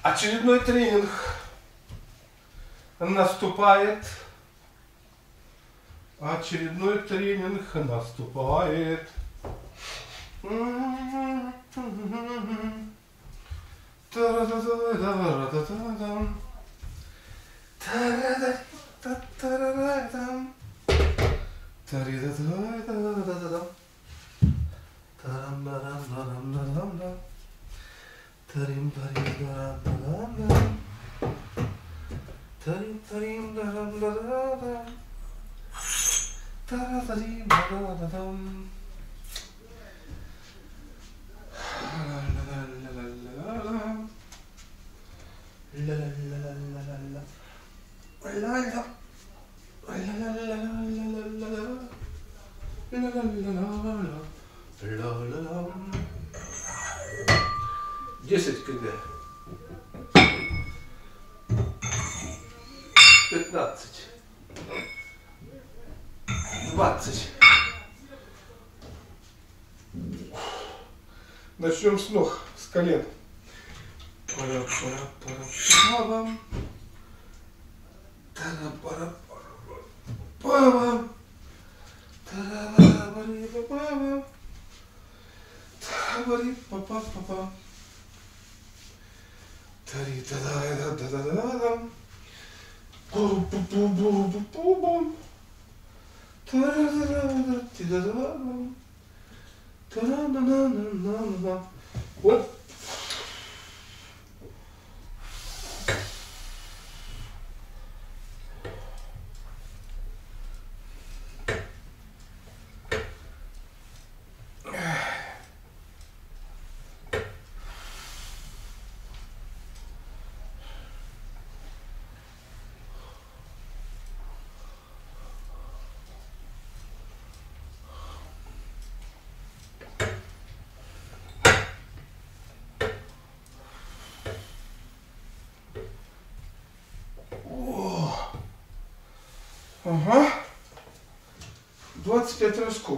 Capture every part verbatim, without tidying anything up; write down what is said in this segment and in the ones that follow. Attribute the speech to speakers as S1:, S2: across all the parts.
S1: Очередной тренинг наступает. Очередной тренинг наступает. десять кг. пятнадцать. двадцать. Начнем с ног, с колен. Пара-пара-пара-пара. Тара-пара-пара-пара. Тара-пара-пара-пара. Тара-пара-пара-пара. Тари-та-да-да-да-да-да. Бу-бу-бу-бу-бу-бу. Та-да-да-да-да-да-да. Та-да-да-да-да-да. Вот. Ага. двадцать пять рывков.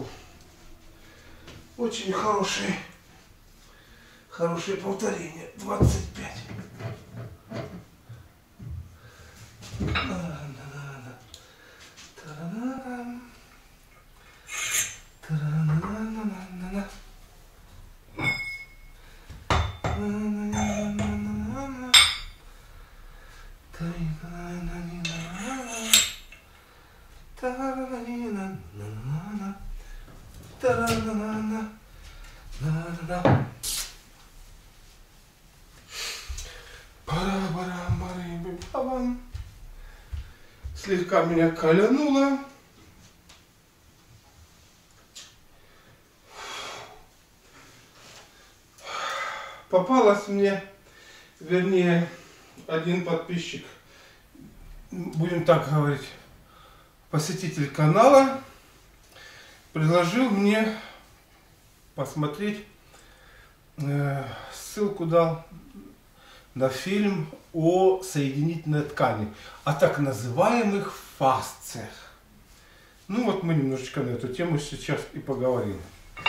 S1: Очень хорошие. Хорошие повторения. двадцать пять. Слегка меня кольнуло. Попалась мне, вернее, один подписчик, будем так говорить, посетитель канала, предложил мне посмотреть, э, ссылку дал на фильм о соединительной ткани, о так называемых фасциях. Ну вот мы немножечко на эту тему сейчас и поговорим.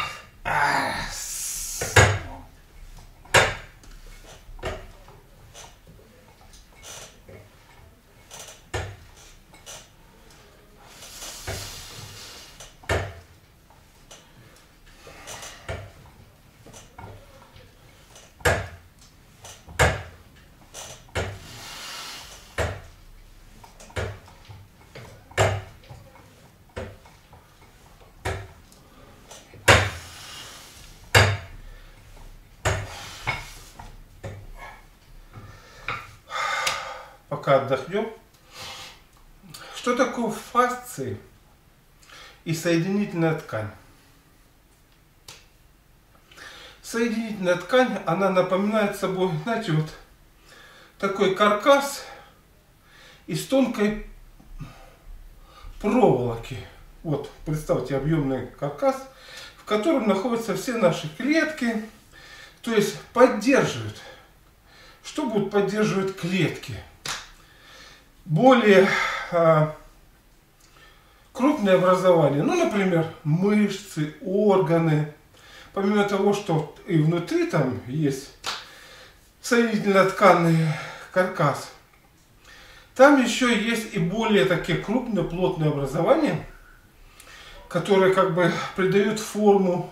S1: Пока отдохнем. Что такое фасции и соединительная ткань? Соединительная ткань, она напоминает собой, знаете, вот такой каркас из тонкой проволоки. Вот, представьте, объемный каркас, в котором находятся все наши клетки, то есть поддерживают. Что будут поддерживать клетки? Более а, крупные образования, ну, например, мышцы, органы. Помимо того, что и внутри там есть соединительно-тканный каркас. Там еще есть и более такие крупные плотные образования, которые как бы придают форму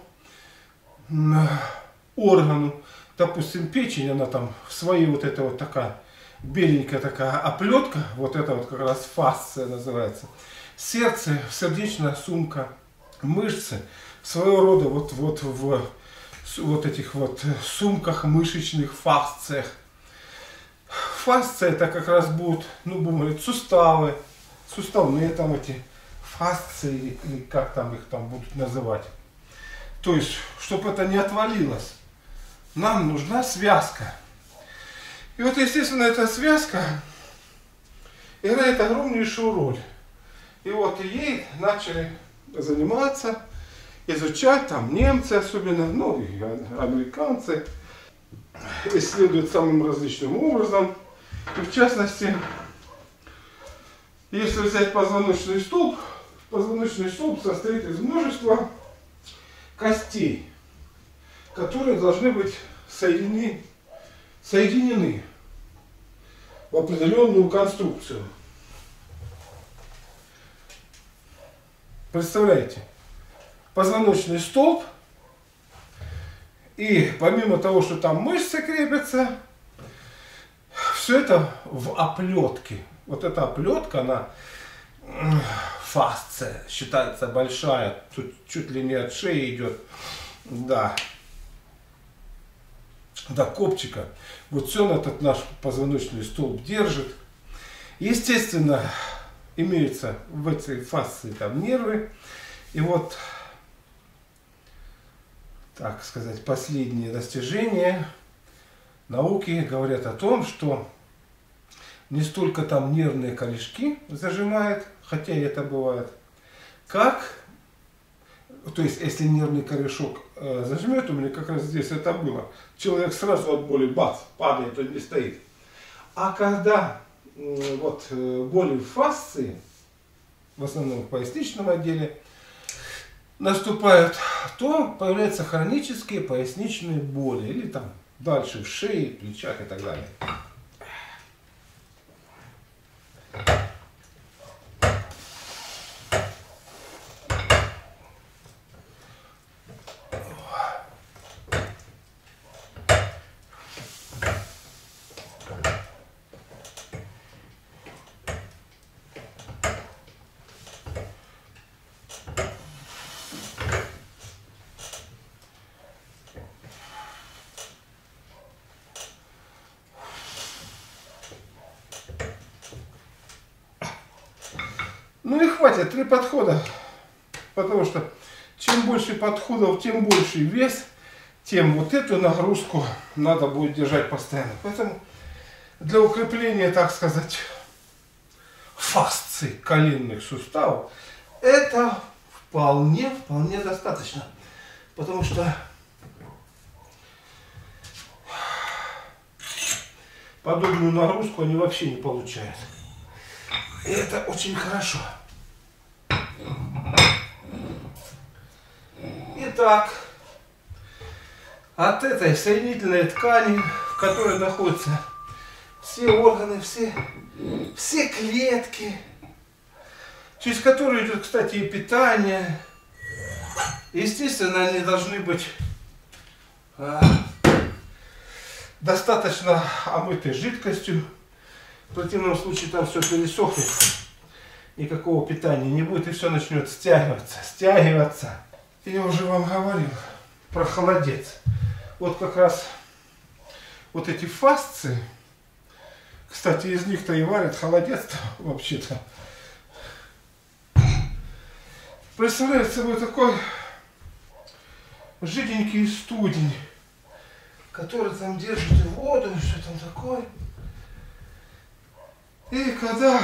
S1: органу. Допустим, печень, она там в своей вот эта вот такая беленькая такая оплетка, вот это вот как раз фасция называется. Сердце, сердечная сумка, мышцы, своего рода вот, вот в вот этих вот сумках мышечных, фасциях. Фасция это как раз будут, ну будем говорить, суставы, суставные там эти фасции, или как там их там будут называть. То есть, чтобы это не отвалилось, нам нужна связка. И вот, естественно, эта связка играет огромнейшую роль. И вот ей начали заниматься, изучать, там немцы особенно, ну и американцы, исследуют самым различным образом. И в частности, если взять позвоночный столб, позвоночный столб состоит из множества костей, которые должны быть соединены, соединены в определенную конструкцию. Представляете? Позвоночный столб, и помимо того, что там мышцы крепятся, все это в оплетке. Вот эта оплетка, она фасция, считается большая, тут чуть ли не от шеи идет, да, до копчика. Вот все этот наш позвоночный столб держит. Естественно, имеются в этой фасции там нервы. И вот, так сказать, последние достижения науки говорят о том, что не столько там нервные корешки зажимает, хотя и это бывает, как, то есть если нервный корешок э, зажмет, у меня как раз здесь это было, человек сразу от боли бац, падает, он не стоит. А когда э, вот э, боли в фасции, в основном в поясничном отделе, наступают, то появляются хронические поясничные боли, или там дальше в шее, плечах и так далее. Ну и хватит, три подхода, потому что чем больше подходов, тем больше вес, тем вот эту нагрузку надо будет держать постоянно. Поэтому для укрепления, так сказать, фасций коленных суставов, это вполне, вполне достаточно. Потому что подобную нагрузку они вообще не получают. И это очень хорошо. Итак, от этой соединительной ткани, в которой находятся все органы, все, все клетки, через которые идет, кстати, и питание, естественно, они должны быть а, достаточно омытой жидкостью. В противном случае там все пересохнет, никакого питания не будет, и все начнет стягиваться, стягиваться. Я уже вам говорил про холодец. Вот как раз вот эти фасции, кстати, из них-то и варят холодец-то вообще-то. Представляет собой такой жиденький студень, который там держит и воду, и что там такое. И когда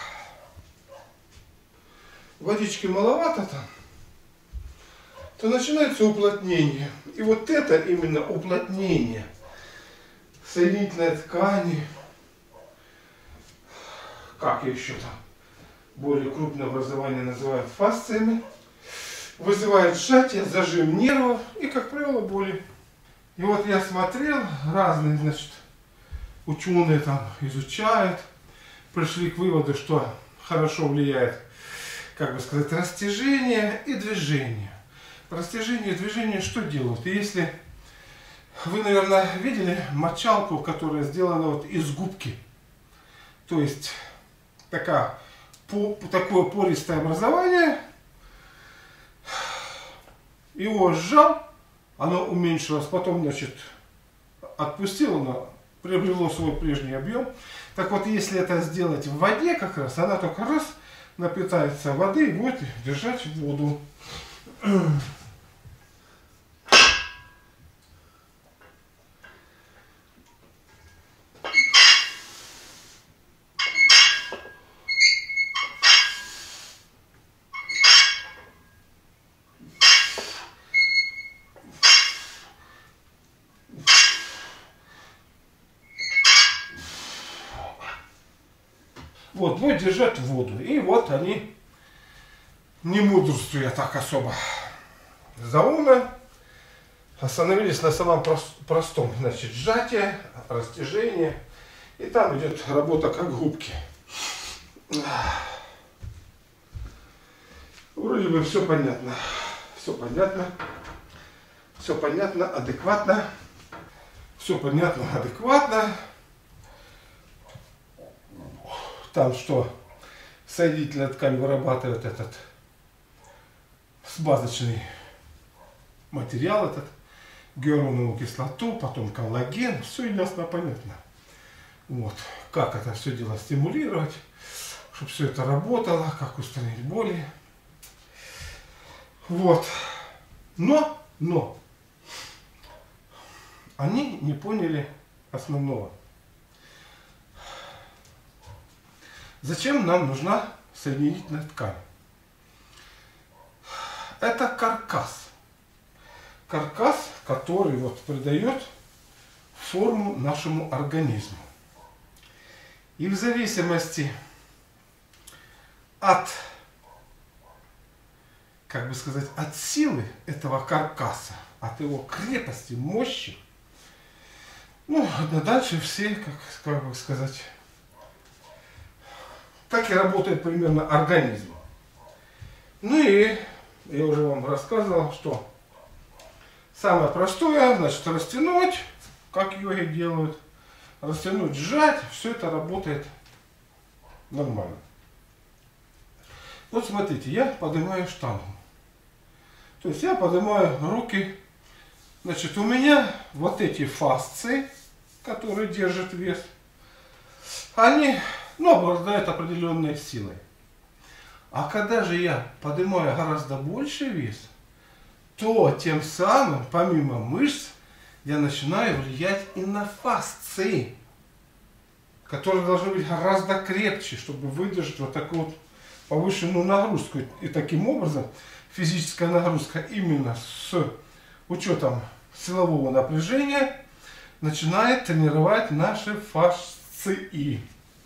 S1: водички маловато там, то начинается уплотнение. И вот это именно уплотнение соединительной ткани, как еще там более крупное образование называют фасциями, вызывает сжатие, зажим нервов и, как правило, боли. И вот я смотрел разные, значит, ученые там изучают, пришли к выводу, что хорошо влияет, как бы сказать, растяжение и движение. Растяжение и движение что делают? И если вы, наверное, видели мочалку, которая сделана вот из губки, то есть такая, по, такое пористое образование, его сжал, оно уменьшилось, потом, значит, отпустил, оно приобрело свой прежний объем. Так вот, если это сделать в воде как раз, она только раз напитается воды и будет держать воду. Вот, будет держать воду. И вот они, не мудрствуя так особо заумно, остановились на самом простом. Значит, сжатие, растяжение. И там идет работа как губки. Вроде бы все понятно. Все понятно. Все понятно, адекватно. Все понятно, адекватно. Там что? Соединительная ткань вырабатывает этот смазочный материал, этот гиалуроновую кислоту, потом коллаген. Все ясно, понятно. Вот. Как это все дело стимулировать, чтобы все это работало, как устранить боли. Вот. Но, но, они не поняли основного. Зачем нам нужна соединительная ткань? Это каркас. Каркас, который вот придает форму нашему организму. И в зависимости от, как бы сказать, от силы этого каркаса, от его крепости, мощи, ну, а дальше все, как, как бы сказать, так и работает примерно организм. Ну и я уже вам рассказывал, что самое простое, значит, растянуть, как йоги делают, растянуть, сжать, все это работает нормально. Вот смотрите, я поднимаю штангу. То есть я поднимаю руки, значит, у меня вот эти фасции, которые держат вес, они, ну, обладают определенной силой. А когда же я поднимаю гораздо больше вес, то тем самым, помимо мышц, я начинаю влиять и на фасции, которые должны быть гораздо крепче, чтобы выдержать вот такую вот повышенную нагрузку. И таким образом физическая нагрузка именно с учетом силового напряжения начинает тренировать наши фасции.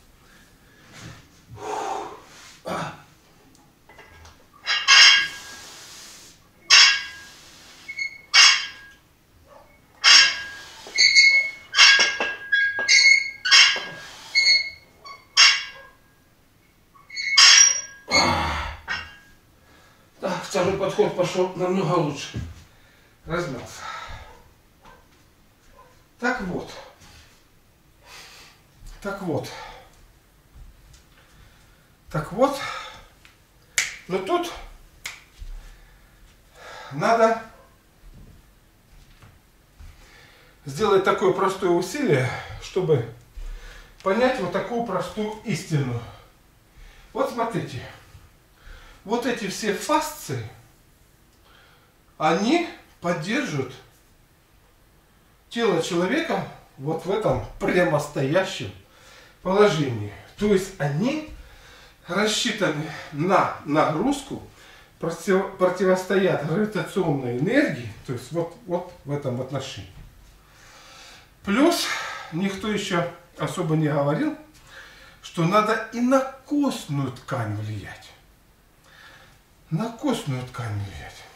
S1: Второй подход пошел намного лучше. Размялся. Так вот. Так вот. Так вот. Но тут надо сделать такое простое усилие, чтобы понять вот такую простую истину. Вот смотрите. Вот эти все фасции, они поддерживают тело человека вот в этом прямостоящем положении. То есть они рассчитаны на нагрузку, против, противостоят гравитационной энергии, то есть вот, вот в этом отношении. Плюс никто еще особо не говорил, что надо и на костную ткань влиять. На костную ткань влиять.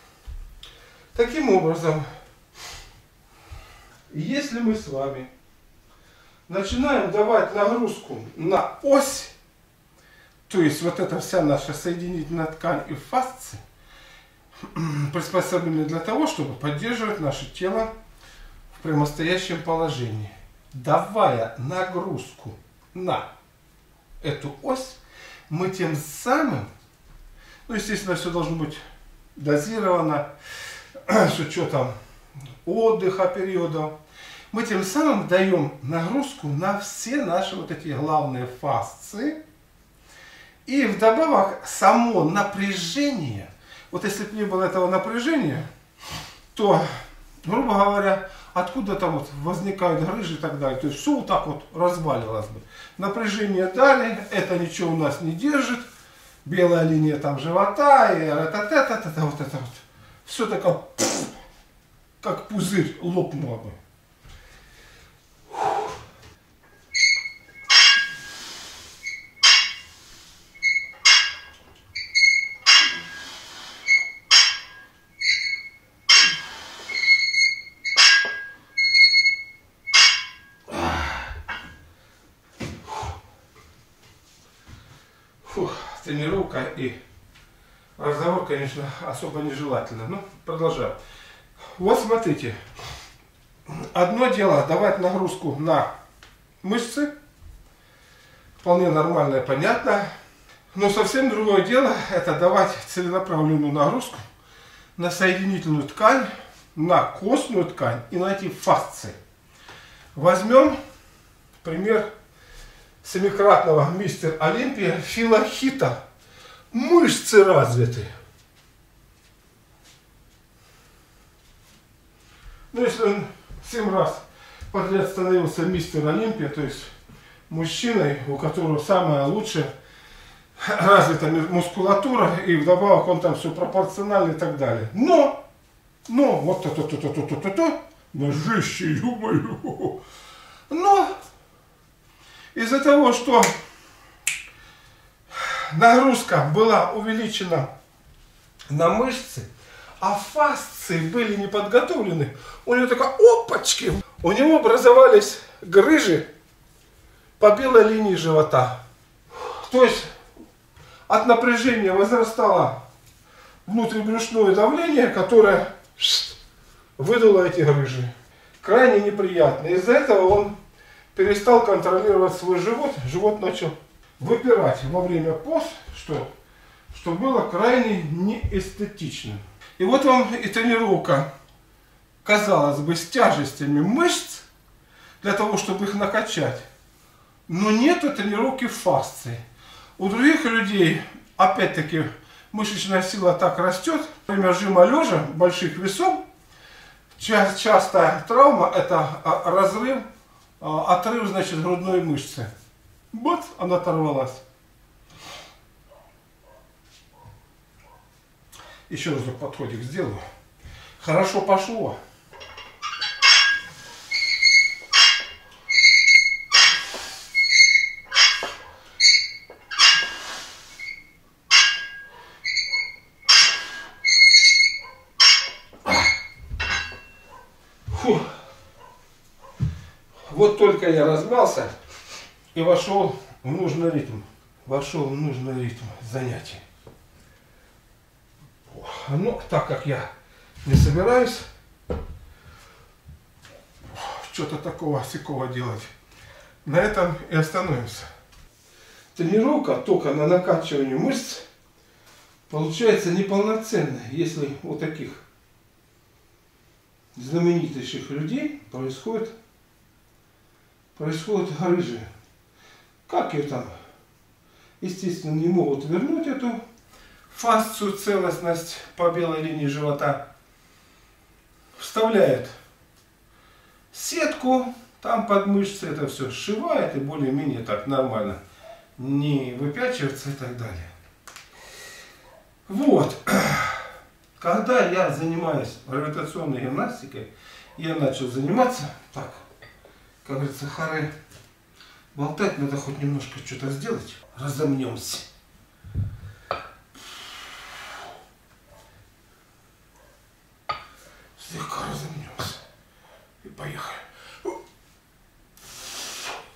S1: Таким образом, если мы с вами начинаем давать нагрузку на ось, то есть вот эта вся наша соединительная ткань и фасции приспособлены для того, чтобы поддерживать наше тело в прямостоящем положении. Давая нагрузку на эту ось, мы тем самым, ну, естественно, все должно быть дозировано с учетом отдыха, периодов, мы тем самым даем нагрузку на все наши вот эти главные фасции. И вдобавок само напряжение, вот если бы не было этого напряжения, то, грубо говоря, откуда-то вот возникают грыжи и так далее. То есть все вот так вот развалилось бы. Напряжение дали, это ничего у нас не держит. Белая линия там живота, и это, это, это, это, вот это вот. Все такое, пфф, как пузырь лопнуло бы. Фух, тренировка и разговор, конечно, особо нежелательно. Ну, продолжаем. Вот смотрите. Одно дело давать нагрузку на мышцы. Вполне нормально и понятно. Но совсем другое дело это давать целенаправленную нагрузку на соединительную ткань, на костную ткань и на эти фасции. Возьмем пример семикратного мистера Олимпия Фила Хита. Мышцы развиты. Ну, если он семь раз подряд становился мистер Олимпия, то есть мужчиной, у которого самая лучшая развита мускулатура, и вдобавок он там все пропорционально и так далее. Но, но, вот то-то-то-то-то-то-то, ножище, ё-моё. Но из-за того, что нагрузка была увеличена на мышцы, а фасции были не подготовлены, у него такая опачки, у него образовались грыжи по белой линии живота. То есть от напряжения возрастало внутрибрюшное давление, которое выдуло эти грыжи. Крайне неприятно. Из-за этого он перестал контролировать свой живот, живот начал выпирать во время поз, что, что было крайне неэстетично. И вот вам и тренировка, казалось бы, с тяжестями мышц, для того, чтобы их накачать. Но нету тренировки фасции. У других людей, опять-таки, мышечная сила так растет, во время жима лежа, больших весов, частая травма – это разрыв, отрыв, значит, грудной мышцы. Вот она оторвалась. Еще разок подходик сделаю. Хорошо пошло. Фу. Вот только я размялся и вошел в нужный ритм. Вошел в нужный ритм занятий. Но так как я не собираюсь что-то такого сякого делать, на этом и остановимся. Тренировка только на накачивание мышц получается неполноценной, если у таких знаменитейших людей происходит, происходят грыжи. Как ее там, естественно, не могут вернуть эту фасцию, целостность по белой линии живота, вставляет сетку, там под мышцы это все сшивает и более-менее так нормально не выпячивается и так далее. Вот. Когда я занимаюсь гравитационной гимнастикой, я начал заниматься, так, как говорится, харе, болтать надо хоть немножко что-то сделать, разомнемся. Слегка разомнемся. И поехали.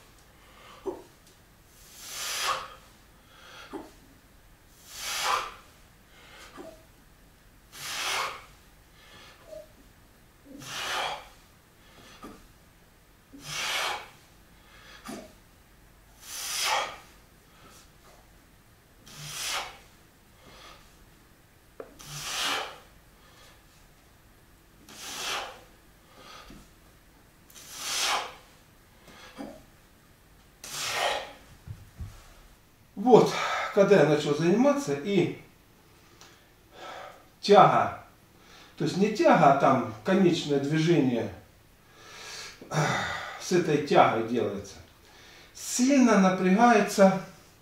S1: Вот, когда я начал заниматься, и тяга, то есть не тяга, а там конечное движение с этой тягой делается, сильно напрягается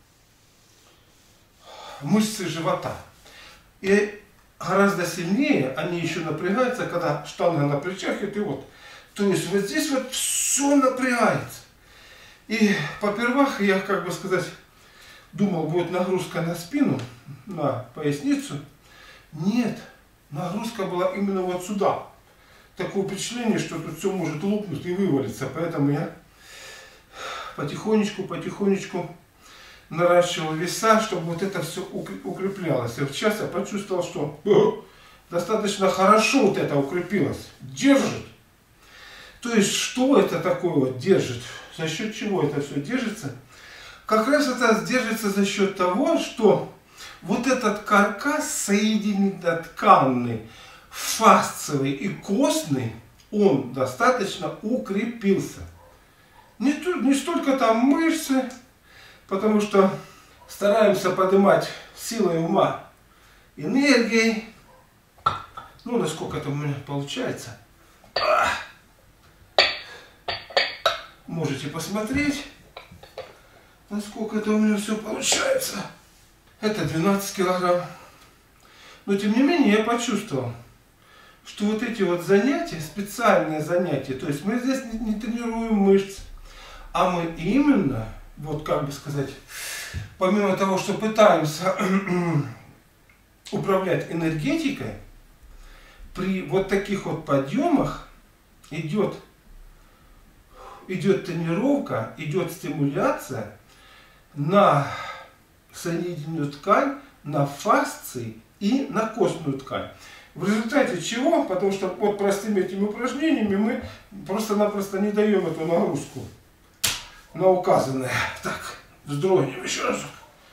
S1: мышцы живота. И гораздо сильнее они еще напрягаются, когда штанга на плечах, и ты вот. То есть вот здесь вот все напрягается. И попервах я, как бы сказать, думал, будет нагрузка на спину, на поясницу. Нет, нагрузка была именно вот сюда. Такое впечатление, что тут все может лопнуть и вывалиться. Поэтому я потихонечку, потихонечку наращивал веса, чтобы вот это все укреплялось. И сейчас я почувствовал, что о, достаточно хорошо вот это укрепилось. Держит. То есть, что это такое вот держит? За счет чего это все держится? Как раз это держится за счет того, что вот этот каркас соединительно-тканный, фасциевый и костный, он достаточно укрепился. Не, не столько там мышцы, потому что стараемся поднимать силой ума, энергией. Ну, насколько это у меня получается. Можете посмотреть, насколько это у меня все получается. Это двенадцать килограмм. Но тем не менее я почувствовал, что вот эти вот занятия, специальные занятия, то есть мы здесь не, не тренируем мышцы, а мы именно, вот как бы сказать, помимо того, что пытаемся управлять энергетикой, при вот таких вот подъемах идет, идет тренировка, идет стимуляция на соединительную ткань, на фасции и на костную ткань. В результате чего? Потому что вот простыми этими упражнениями мы просто-напросто не даем эту нагрузку на указанное. Так, вздрогнем еще разок.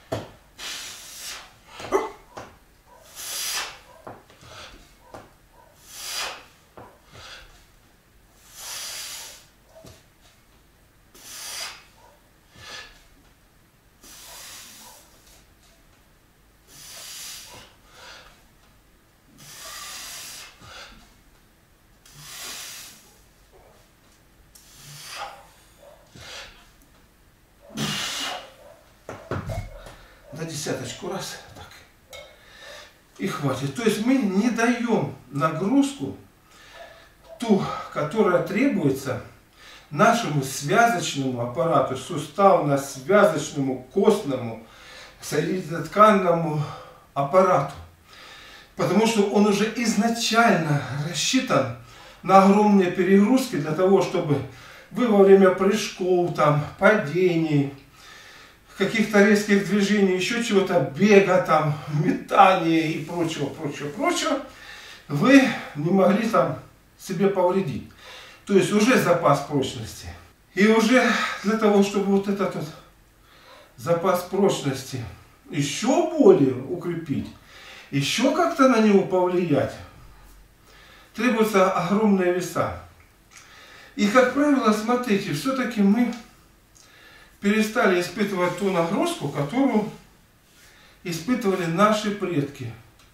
S1: На десяточку раз, так, и хватит. То есть мы не даем нагрузку ту, которая требуется нашему связочному аппарату, суставно-связочному, костному, соединительно-тканному аппарату. Потому что он уже изначально рассчитан на огромные перегрузки для того, чтобы вы во время прыжков, там, падений, каких-то резких движений, еще чего-то, бега, там, метания и прочего, прочего, прочего, вы не могли там себе повредить. То есть уже запас прочности. И уже для того, чтобы вот этот вот запас прочности еще более укрепить, еще как-то на него повлиять, требуются огромные веса. И, как правило, смотрите, все-таки мы перестали испытывать ту нагрузку, которую испытывали наши предки.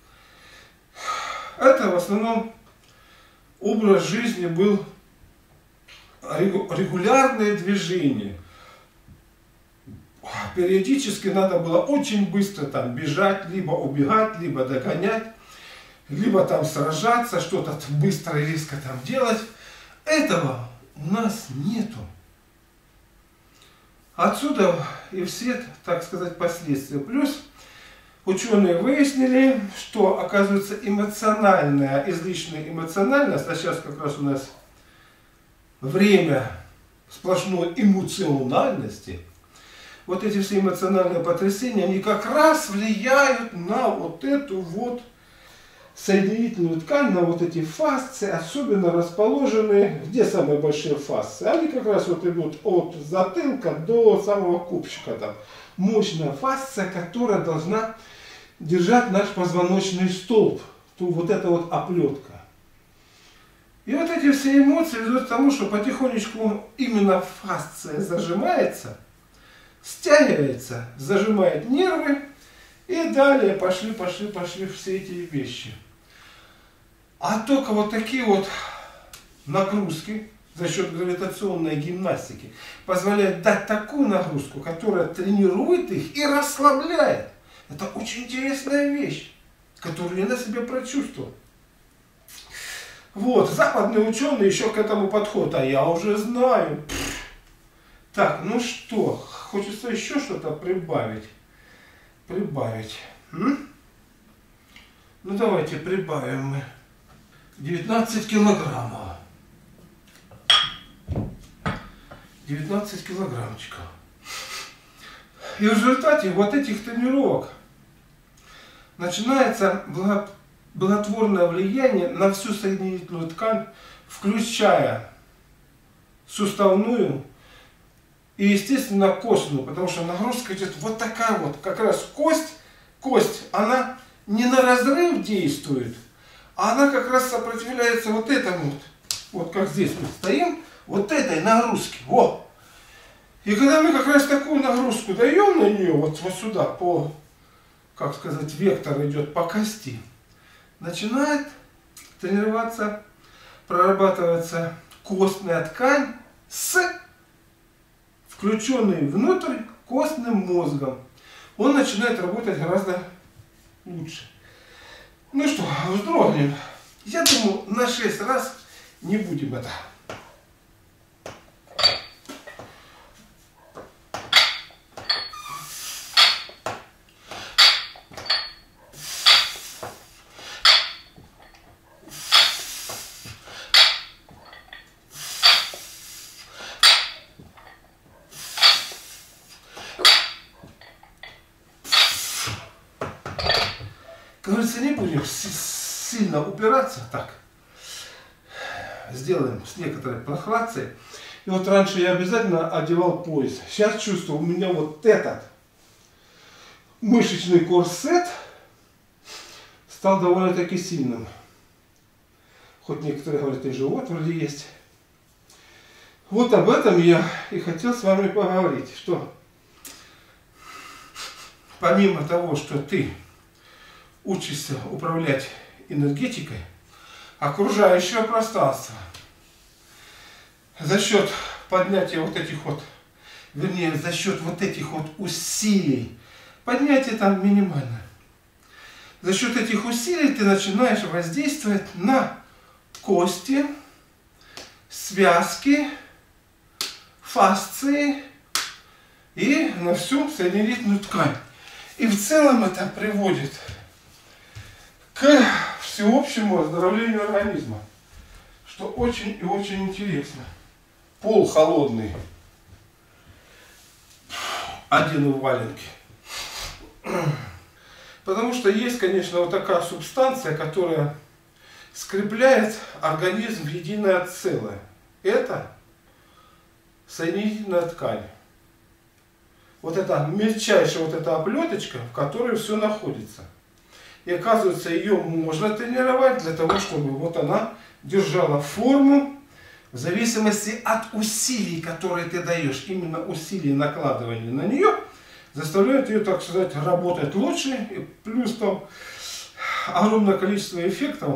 S1: Это в основном образ жизни был регулярное движение. Периодически надо было очень быстро там бежать, либо убегать, либо догонять, либо там сражаться, что-то быстро и резко там делать. Этого у нас нету. Отсюда и все, так сказать, последствия. Плюс ученые выяснили, что, оказывается, эмоциональная, излишняя эмоциональность, а сейчас как раз у нас время сплошной эмоциональности, вот эти все эмоциональные потрясения, они как раз влияют на вот эту вот соединительную ткань, на вот эти фасции, особенно расположенные, где самые большие фасции? Они как раз вот идут от затылка до самого купчика. Там мощная фасция, которая должна держать наш позвоночный столб, ту, вот эта вот оплетка. И вот эти все эмоции ведут к тому, что потихонечку именно фасция зажимается, стягивается, зажимает нервы, и далее пошли, пошли, пошли все эти вещи. А только вот такие вот нагрузки за счет гравитационной гимнастики позволяют дать такую нагрузку, которая тренирует их и расслабляет. Это очень интересная вещь, которую я на себе прочувствовал. Вот, западные ученые еще к этому подходят, а я уже знаю. Так, ну что, хочется еще что-то прибавить. Прибавить. М? Ну давайте прибавим мы. девятнадцать килограммов. девятнадцать килограммчиков. И в результате вот этих тренировок начинается благотворное влияние на всю соединительную ткань, включая суставную и, естественно, костную, потому что нагрузка идет вот такая вот, как раз кость, кость, она не на разрыв действует, а она как раз сопротивляется вот этому вот, вот как здесь мы стоим, вот этой нагрузке, вот. И когда мы как раз такую нагрузку даем на нее, вот, вот сюда, по, как сказать, вектор идет по кости, начинает тренироваться, прорабатывается костная ткань с включенный внутрь костным мозгом. Он начинает работать гораздо лучше. Ну что, вздрогнем. Я думаю, на шесть раз не будем это. Говорится, не будем сильно упираться, так, сделаем с некоторой прохладцей. И вот раньше я обязательно одевал пояс. Сейчас чувствую, у меня вот этот мышечный корсет стал довольно-таки сильным. Хоть некоторые говорят, и живот вроде есть. Вот об этом я и хотел с вами поговорить, что помимо того, что ты учишься управлять энергетикой окружающего пространства за счет поднятия вот этих вот, вернее, за счет вот этих вот усилий, поднятие там минимальное, за счет этих усилий ты начинаешь воздействовать на кости, связки, фасции и на всю соединительную ткань. И в целом это приводит к всеобщему оздоровлению организма, что очень и очень интересно. Пол холодный, одену в валенки. Потому что есть, конечно, вот такая субстанция, которая скрепляет организм в единое целое. Это соединительная ткань. Вот эта мельчайшая вот эта оплеточка, в которой все находится. И оказывается, ее можно тренировать для того, чтобы вот она держала форму в зависимости от усилий, которые ты даешь. Именно усилия накладывания на нее заставляют ее, так сказать, работать лучше. И плюс там огромное количество эффектов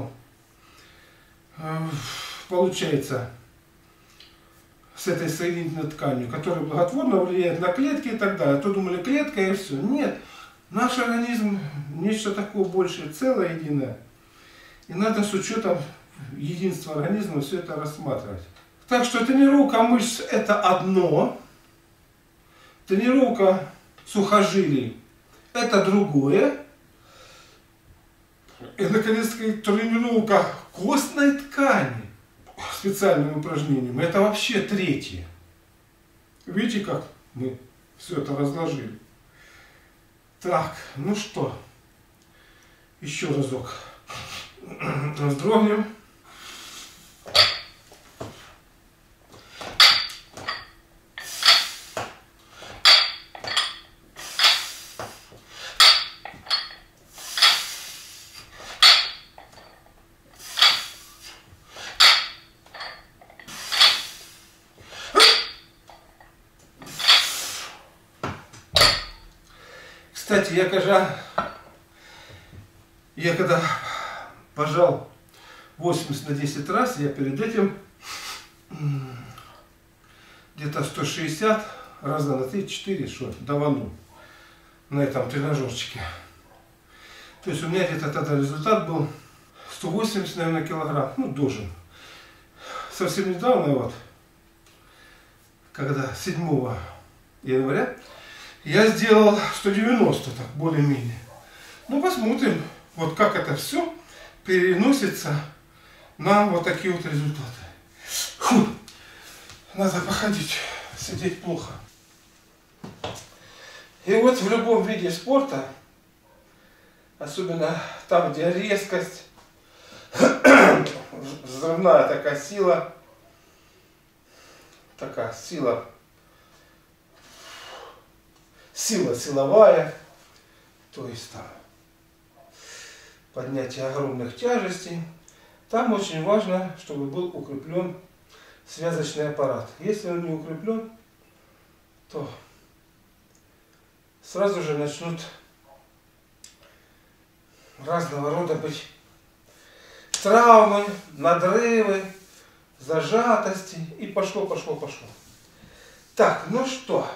S1: получается с этой соединительной тканью, которая благотворно влияет на клетки и так далее. То думали, клетка и все. Нет. Наш организм нечто такое большее, целое, единое. И надо с учетом единства организма все это рассматривать. Так что тренировка мышц это одно. Тренировка сухожилий это другое. И, наконец, тренировка костной ткани специальным упражнением это вообще третье. Видите, как мы все это разложили? Так, ну что, еще разок вздрогнем. Кстати, я когда, я когда пожал восемьдесят на десять раз, я перед этим где-то сто шестьдесят раза на три-четыре что даванул на этом тренажерчике. То есть у меня где-то тогда результат был сто восемьдесят, наверное, килограмм. Ну, должен. Совсем недавно, вот, когда седьмого января, я сделал сто девяносто, так, более-менее. Ну, посмотрим, вот как это все переносится на вот такие вот результаты. Фу, надо походить, сидеть плохо. И вот в любом виде спорта, особенно там, где резкость, взрывная такая сила, такая сила, сила силовая, то есть там поднятие огромных тяжестей, там очень важно, чтобы был укреплен связочный аппарат. Если он не укреплен, то сразу же начнут разного рода быть травмы, надрывы, зажатости, и пошло, пошло, пошло. Так, ну что?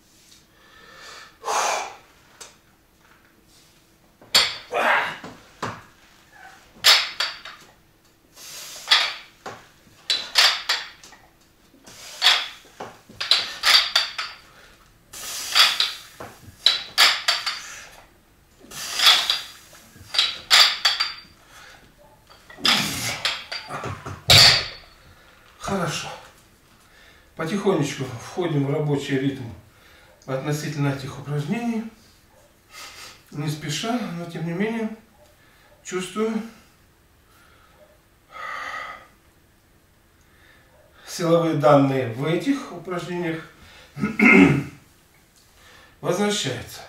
S1: Хорошо. Потихонечку входим в рабочий ритм относительно этих упражнений. Не спеша, но тем не менее чувствую силовые данные в этих упражнениях возвращаются.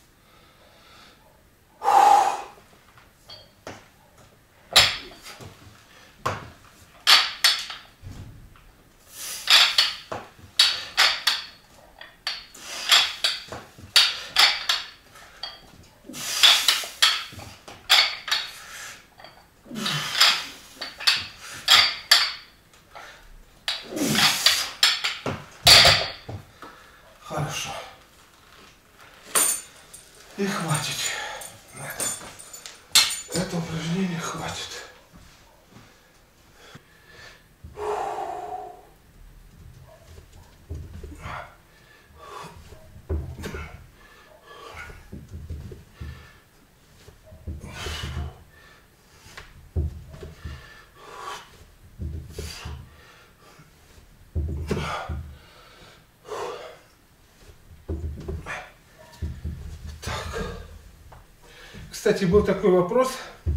S1: Хорошо. И хватит. Это упражнение хватит. Кстати, был такой вопрос,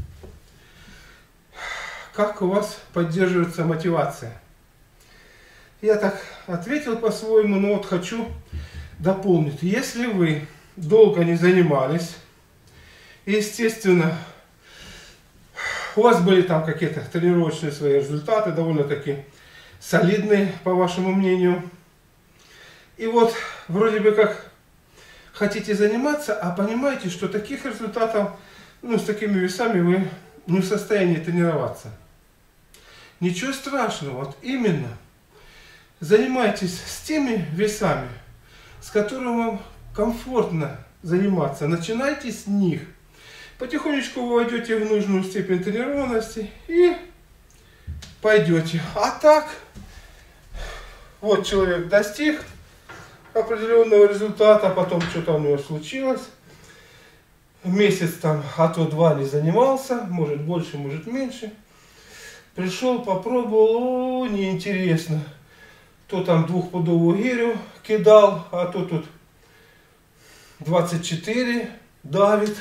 S1: как у вас поддерживается мотивация? Я так ответил по-своему, но вот хочу дополнить. Если вы долго не занимались, естественно, у вас были там какие-то тренировочные свои результаты, довольно-таки солидные, по вашему мнению, и вот вроде бы как хотите заниматься, а понимаете, что таких результатов, ну, с такими весами вы не в состоянии тренироваться. Ничего страшного, вот именно занимайтесь с теми весами, с которыми вам комфортно заниматься. Начинайте с них. Потихонечку вы войдете в нужную степень тренированности и пойдете. А так, вот человек достиг определенного результата, потом что-то у него случилось, месяц там, а то два не занимался, может больше, может меньше, пришел, попробовал, о, неинтересно, то там двухпудовую гирю кидал, а то тут двадцать четыре давит.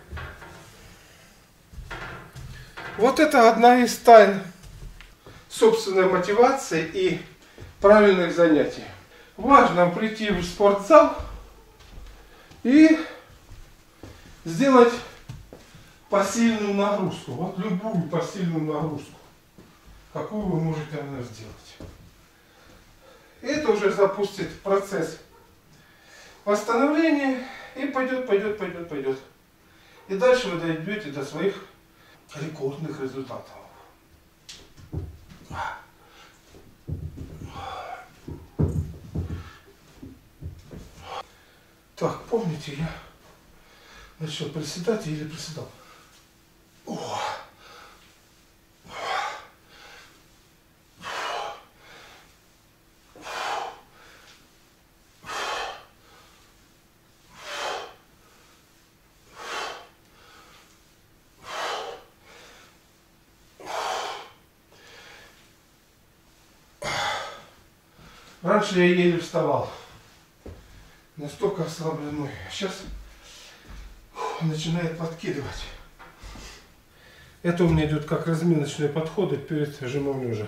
S1: Вот это одна из тайн собственной мотивации и правильных занятий. Важно прийти в спортзал и сделать посильную нагрузку. Вот любую посильную нагрузку, какую вы можете, наверное, сделать. Это уже запустит процесс восстановления И пойдет, пойдет, пойдет, пойдет. И дальше вы дойдете до своих рекордных результатов. Так, помните, я начал приседать или приседал? О. Раньше я еле вставал. Настолько ослабли ноги. А сейчас начинает подкидывать. Это у меня идет как разминочные подходы перед жимом лежа.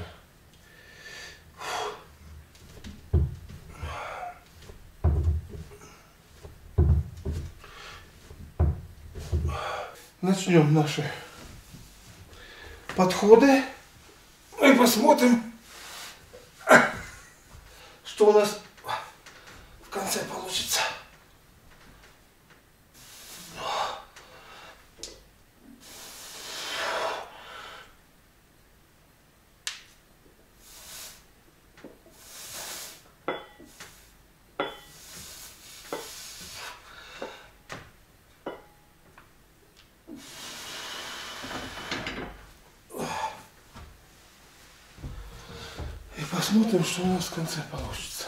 S1: Начнем наши подходы и посмотрим, что у нас в конце получится. И посмотрим, что у нас в конце получится.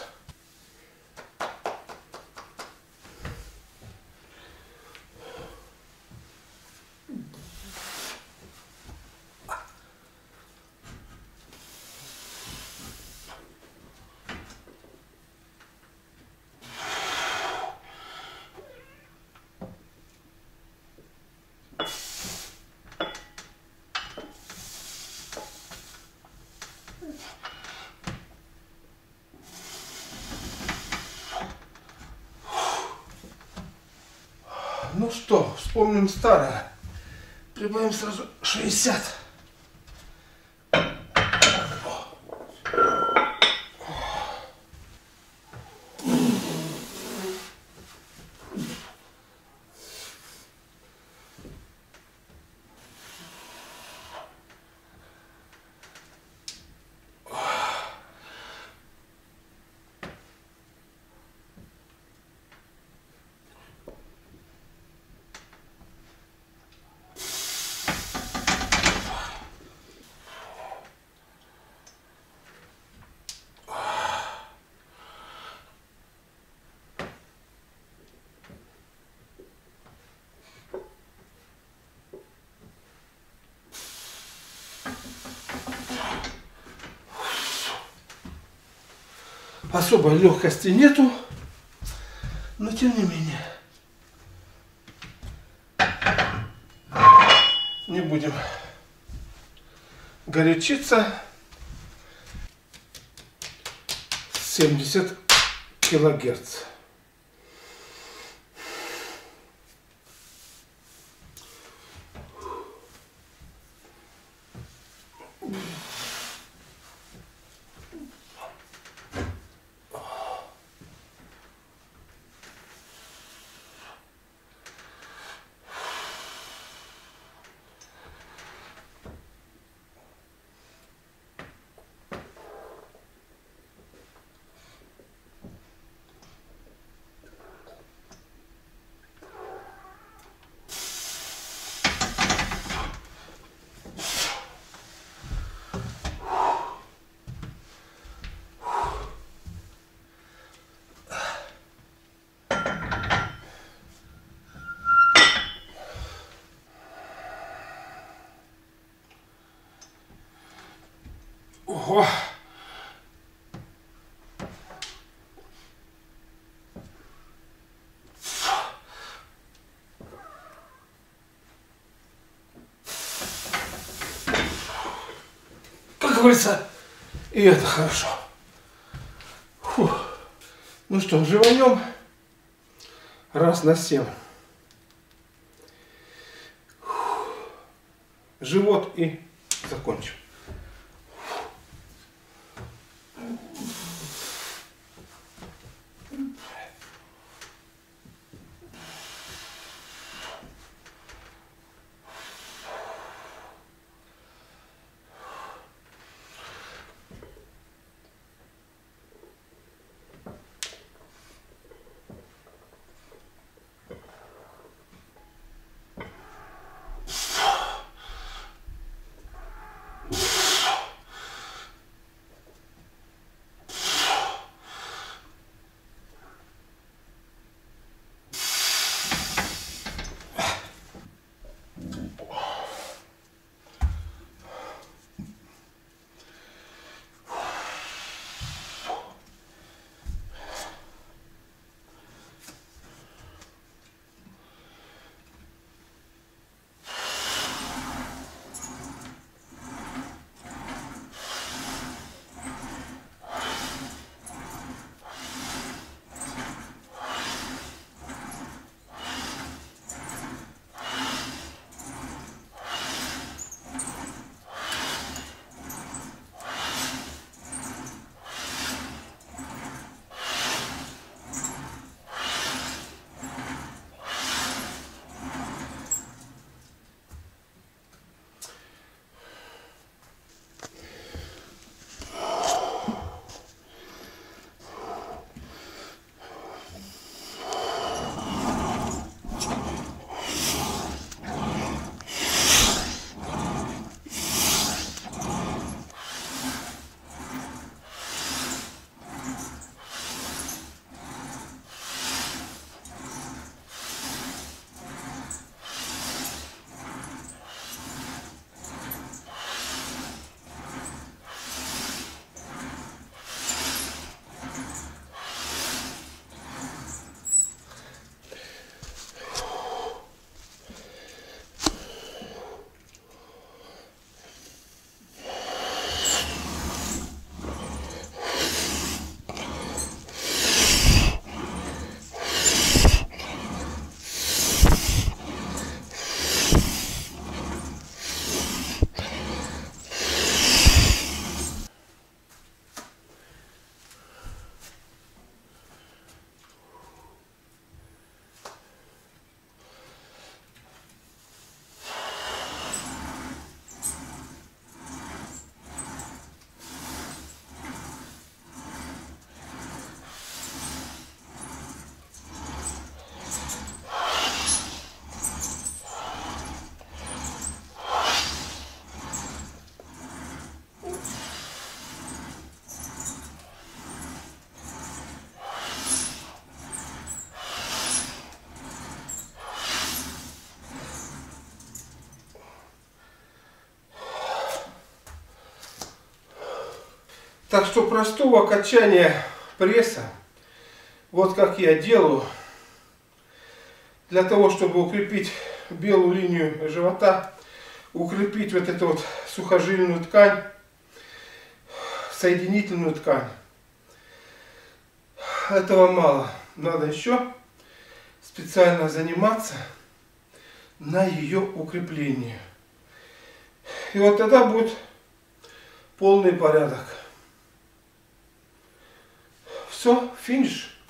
S1: Ну что, вспомним старое. Прибавим сразу шестьдесят. Особой легкости нету, но тем не менее не будем горячиться. семьдесят килогерц. Ого! Как говорится, и это хорошо. Фух. Ну что, живанем раз на семь. Фух. Живот и закончим. Так что простого качания пресса, вот как я делаю, для того, чтобы укрепить белую линию живота, укрепить вот эту вот сухожильную ткань, соединительную ткань. Этого мало. Надо еще специально заниматься на ее укреплении. И вот тогда будет полный порядок. Все, финиш.